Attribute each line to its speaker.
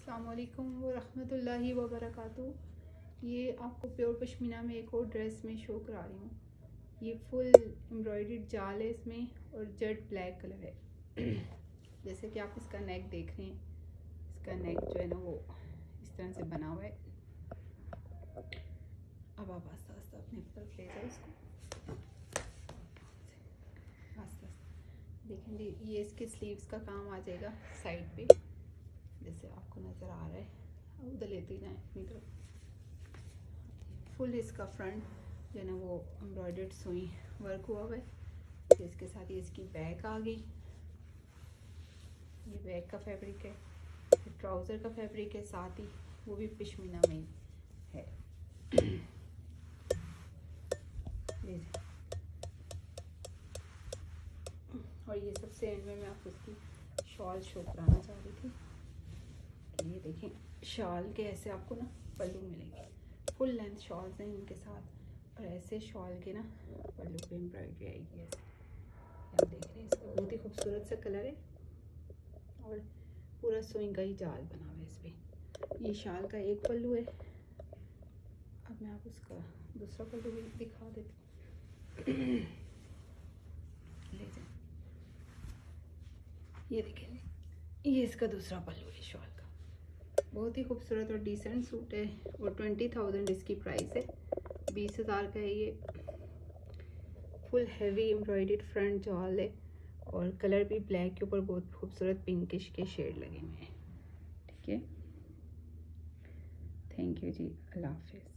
Speaker 1: अस्सलामुअलैकुम वरहमतुल्लाहि वबरकातुहू। ये आपको प्योर पश्मीना में एक और ड्रेस में शो करा रही हूँ। ये फुल एम्ब्रॉयडर्ड जाल है इसमें और जेट ब्लैक कलर है। जैसे कि आप इसका नेक देख रहे हैं, इसका नेक जो है ना वो इस तरह से बना हुआ है। अब आप आस्ता आस्ता अपने तरफ ले जाओ इसको, आस्ता आस्ता देखेंगे। ये इसके स्लीव्स का काम आ जाएगा साइड पे, जैसे आपको नज़र आ रहा है। उधर लेते जाएं अपनी तरफ। फुल इसका फ्रंट जो है ना वो एम्ब्रॉयडर्ड सुई वर्क हुआ हुआ है। इसके साथ ये इसकी बैक आ गई। ये बैक का फैब्रिक है, ट्राउज़र का फैब्रिक है, साथ ही वो भी पश्मीना में है। और ये सबसे एंड में मैं आपको इसकी शॉल शो कराना चाह रही थी। ये देखें, शॉल के ऐसे आपको ना पल्लू मिलेंगे, फुल लेंथ शॉल्स हैं इनके साथ। और ऐसे शॉल के ना पल्लू पे एम्ब्रॉयडरी आएगी ऐसे। आप देख रहे हैं, इसका बहुत ही खूबसूरत सा कलर है और पूरा सुई का ही जाल बना हुआ है इस पर। ये शॉल का एक पल्लू है। अब मैं आपको उसका दूसरा पल्लू भी दिखा देती हूँ। ले जाए, ये देखें, ये इसका दूसरा पल्लू है शॉल का। बहुत ही खूबसूरत और डिसेंट सूट है और 20,000 इसकी प्राइस है। 20,000 का है ये। फुल हैवी एम्ब्रॉयडर्ड फ्रंट जाल है और कलर भी ब्लैक के ऊपर बहुत खूबसूरत पिंकिश के शेड लगे हुए हैं। ठीक है, थैंक यू जी, अल्लाह हाफिज़।